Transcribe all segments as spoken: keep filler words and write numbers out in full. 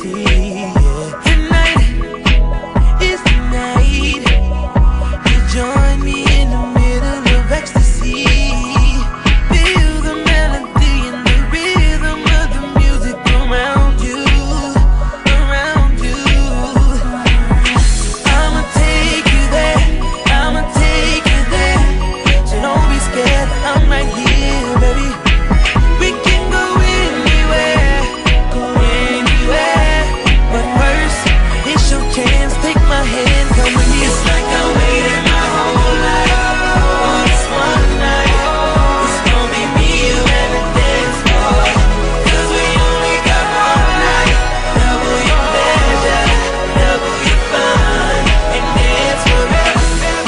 see. Yeah. Tonight is the night. You join me in the middle of ecstasy. Feel the melody and the rhythm of the music around you, around you. I'ma take you there, I'ma take you there. So don't be scared, I'm right here, baby. We can go anywhere, go anywhere. But first, it's your chance, take my hand, come with me. It's like I waited my whole life for this one night. It's gonna be me, you, and the dance floor. Cause we only got one night. Double your pleasure, double your fun, and dance forever.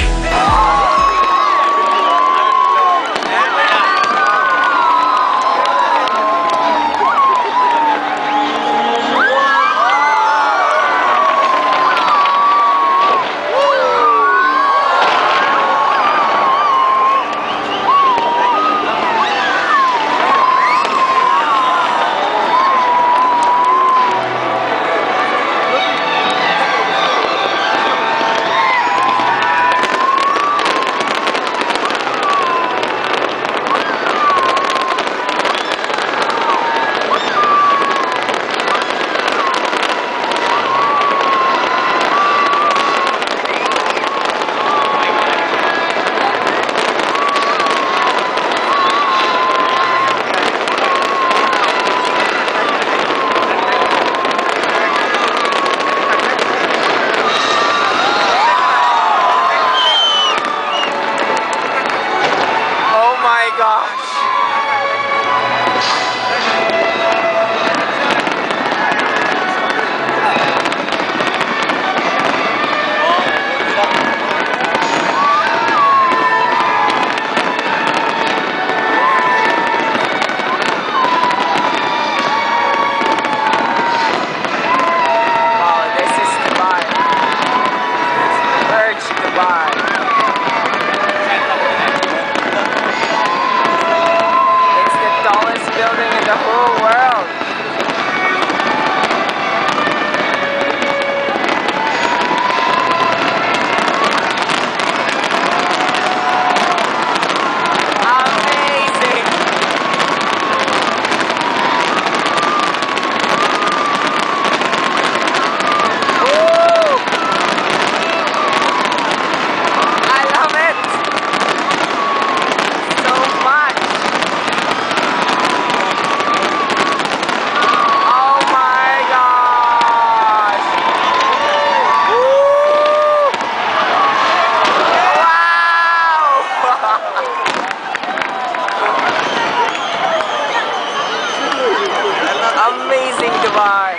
Amazing Dubai.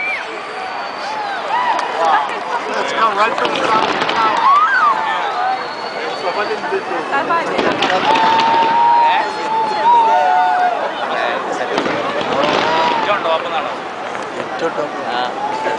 Wow. Let's go right from the top. top.